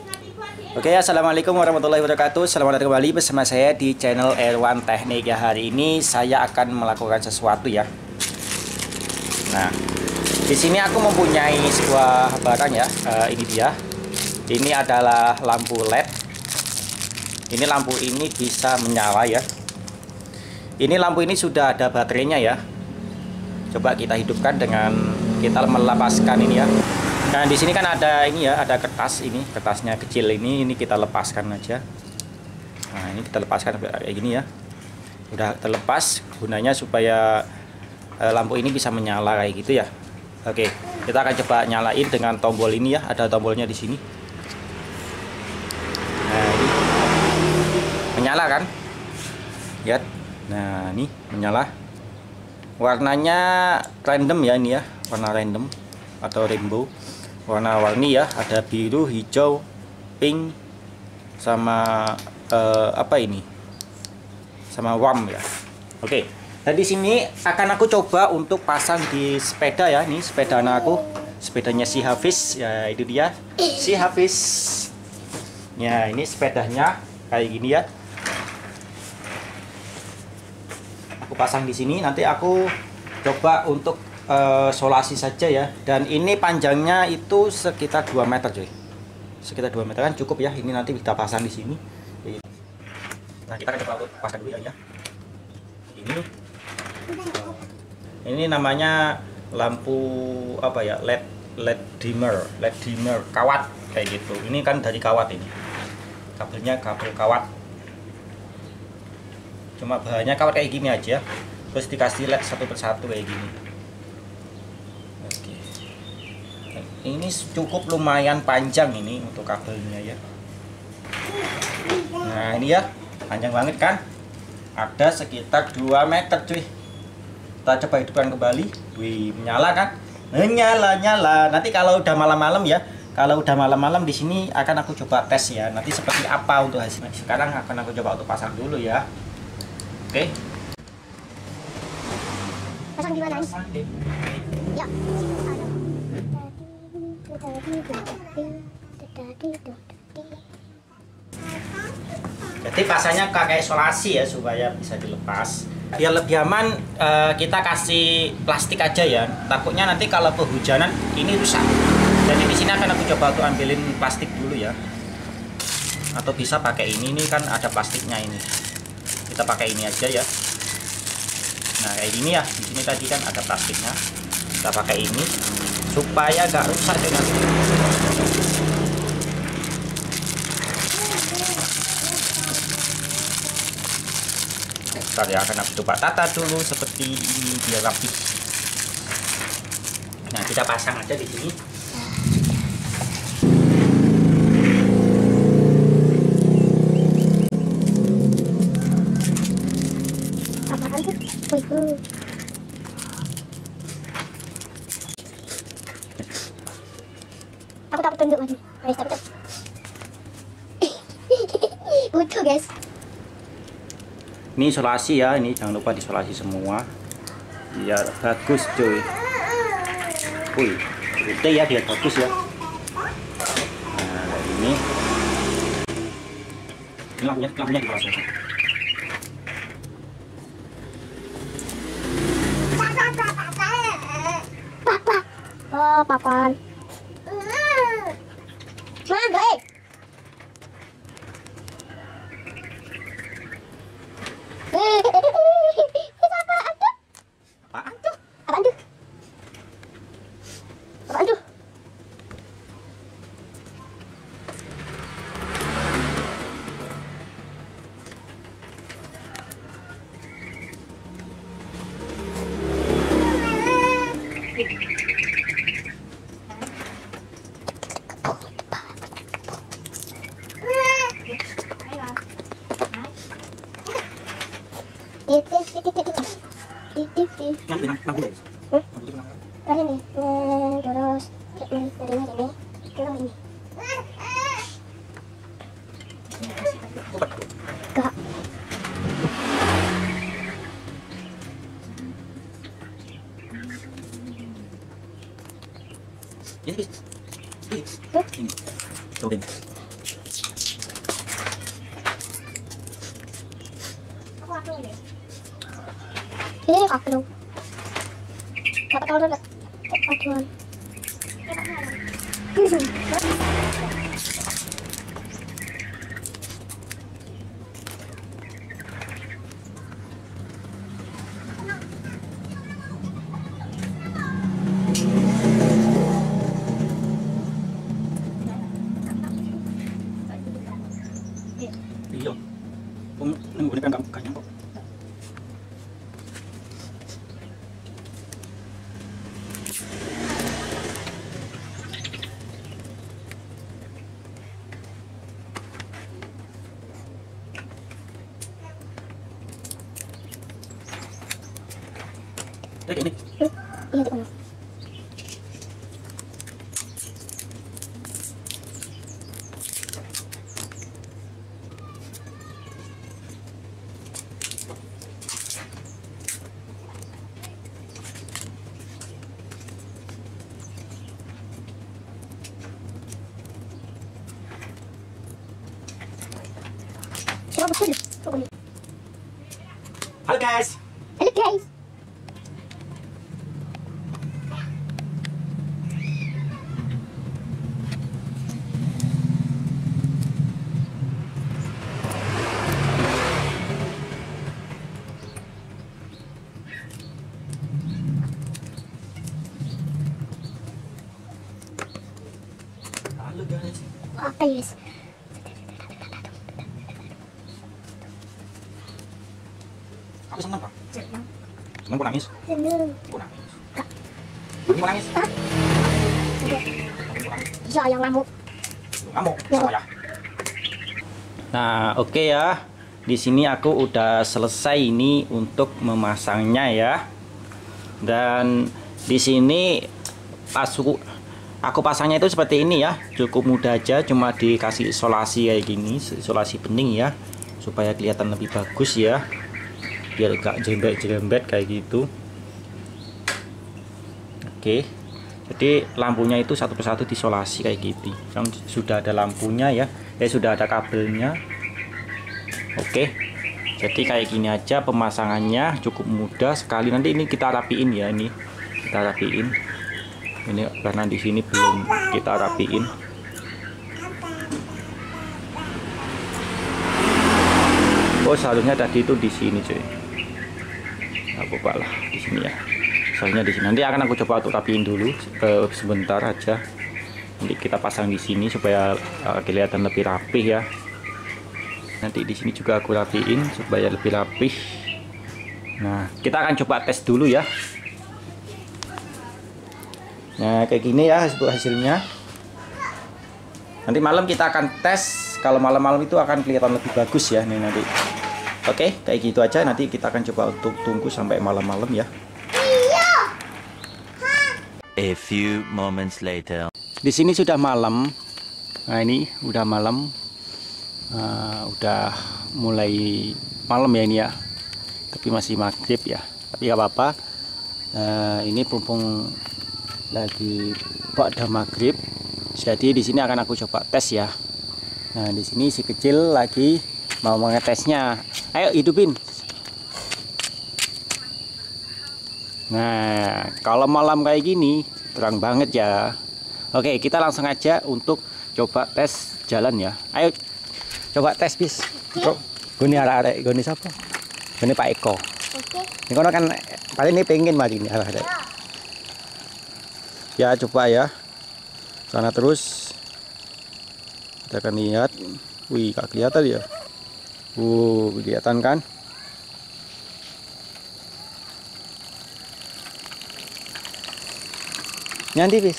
Oke, assalamualaikum warahmatullahi wabarakatuh. Selamat datang kembali bersama saya di channel Erwan Teknik ya. Hari ini saya akan melakukan sesuatu ya. Nah, di sini aku mempunyai sebuah barang ya. Ini dia. Ini adalah lampu LED. Ini lampu ini bisa menyala ya. Ini lampu ini sudah ada baterainya ya. Coba kita hidupkan dengan kita melepaskan ini ya. Nah, di sini kan ada ini ya, ada kertas ini, kertasnya kecil ini kita lepaskan aja. Nah, ini kita lepaskan kayak gini ya. Udah terlepas, gunanya supaya lampu ini bisa menyala kayak gitu ya. Oke, kita akan coba nyalain dengan tombol ini ya, ada tombolnya di sini. Nah, ini menyala kan? Lihat. Nah, ini menyala. Warnanya random ya ini ya, warna random atau rainbow. Warna-warni ya, ada biru, hijau, pink, sama apa ini? Sama warm ya. Oke. Nah, di sini akan aku coba untuk pasang di sepeda ya. Ini sepeda anak aku, sepedanya si Hafiz ya, itu dia si Hafiz. Ya, ini sepedanya kayak gini ya. Aku pasang di sini, nanti aku coba untuk solasi saja ya. Dan ini panjangnya itu sekitar 2 meter cuy. Sekitar 2 meter kan cukup ya. Ini nanti kita pasang di sini. Nah, kita akan coba untuk pasang dulu ya. Ini namanya lampu apa ya? LED dimmer, LED dimmer kawat kayak gitu. Ini kan dari kawat ini. Kabelnya kabel kawat. Cuma bahannya kawat kayak gini aja. Terus dikasih LED satu persatu kayak gini. Oke. Ini cukup lumayan panjang ini untuk kabelnya ya. Nah, ini ya. Panjang banget kan? Ada sekitar 2 meter cuy. Kita coba hidupkan kembali. Wih, menyala kan? Nyala. Nanti kalau udah malam-malam ya. Kalau udah malam-malam di sini akan aku coba tes ya. Nanti seperti apa untuk hasilnya. Sekarang akan aku coba untuk pasang dulu ya. Oke. Pasang di mana? Ya. Jadi pasangnya kayak isolasi ya supaya bisa dilepas. Biar lebih aman kita kasih plastik aja ya. Takutnya nanti kalau kehujanan ini rusak. Jadi di sini akan aku coba untuk ambilin plastik dulu ya. Atau bisa pakai ini kan ada plastiknya ini. Kita pakai ini aja ya. Nah, kayak gini ya. Di sini tadi kan ada plastiknya. Kita pakai ini supaya gak rusak ya nanti. Bentar ya, akan aku coba tata dulu seperti ini biar rapi. Nah, kita pasang aja di sini. Aku takut tunjuk lagi. Guys, takut. Lucu guys. Ini isolasi ya, ini jangan lupa diisolasi semua. Biar bagus cuy. Wih, udah ya biar bagus ya. Nah, kayak ini. Ini lampunya di bawah. Papa. Oh, papan. Mana baik? Apaan tuh? Apaan tuh? Apaan tuh? Ini terus ini terus ini Kak. Ini. Tuh, ini. Ini kaki dong. Gak tau udah. Aduan. Iya. Menggunakan kamu kayaknya kok. Ini. Iya tuh. Halo guys. Halo guys. Halo guys. Apa guys? Aku senang pak. Senang. Senang kok nangis? Senang. Kok nangis? Mami mau nangis? Hah? Iya yang ngamuk. Ngamuk sama ya. Nah, oke ya. Di sini aku udah selesai ini untuk memasangnya ya. Dan di sini aku pasangnya itu seperti ini ya. Cukup mudah aja, cuma dikasih isolasi kayak gini, isolasi bening ya, supaya kelihatan lebih bagus ya. Biar gak jembet-jembet kayak gitu. Oke. Jadi lampunya itu satu persatu diisolasi kayak gitu. Kan sudah ada lampunya ya. Sudah ada kabelnya. Oke. Jadi kayak gini aja pemasangannya, cukup mudah sekali. Nanti ini kita rapiin ya, ini. Kita rapiin. Ini karena di sini belum kita rapiin. Oh, seharusnya tadi itu di sini, cuy. Aku pak lah di sini ya. Soalnya di sini nanti akan aku coba untuk rapiin dulu sebentar aja. Nanti kita pasang di sini supaya kelihatan lebih rapih ya. Nanti di sini juga aku rapiin supaya lebih rapih. Nah, kita akan coba tes dulu ya. Nah, kayak gini ya hasilnya. Nanti malam kita akan tes. Kalau malam-malam itu akan kelihatan lebih bagus ya nih nanti. Oke, kayak gitu aja. Nanti kita akan coba untuk tunggu sampai malam-malam ya. A few moments later. Di sini sudah malam. Nah, ini udah malam. Udah mulai malam ya ini ya. Tapi masih maghrib ya. Tapi gak apa-apa. Ini mumpung lagi pada maghrib. Jadi di sini akan aku coba tes ya. Nah, di sini si kecil lagi mau mengetesnya. Ayo hidupin. Nah, kalau malam kayak gini terang banget ya. Oke, kita langsung aja untuk coba tes jalan ya. Ayo coba tes bis. Gini arek-arek, gini siapa? Gini Pak Eko. Oke. Ini kan paling ini pengen mati ini arek-arek. Ya coba ya. Sana terus. Kita akan lihat. Wih, gak kelihatan ya. Kelihatan kan? Nyanti bis.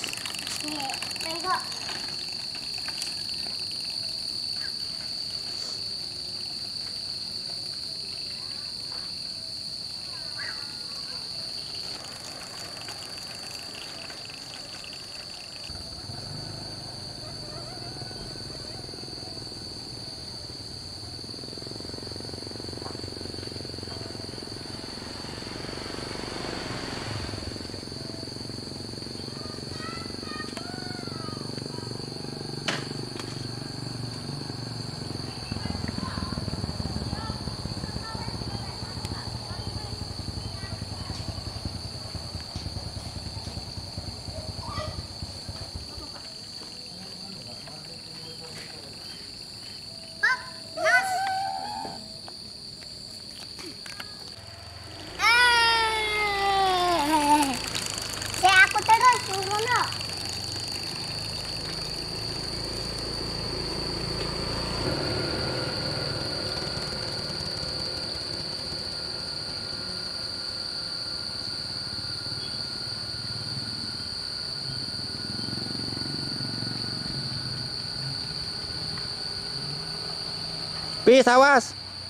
Bis, awas.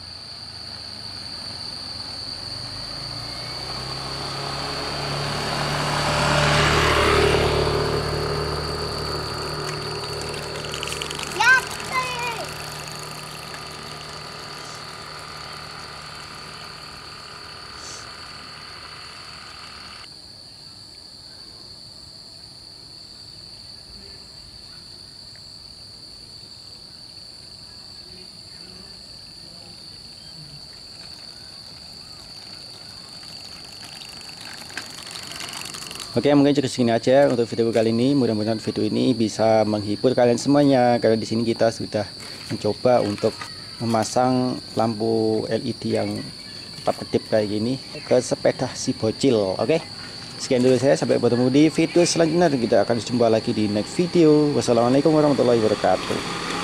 Oke, mungkin cukup segini aja untuk video kali ini. Mudah-mudahan video ini bisa menghibur kalian semuanya. Karena di sini kita sudah mencoba untuk memasang lampu LED yang kedap-kedip kayak gini ke sepeda si bocil. Oke, sekian dulu saya. Sampai bertemu di video selanjutnya. Dan kita akan jumpa lagi di next video. Wassalamualaikum warahmatullahi wabarakatuh.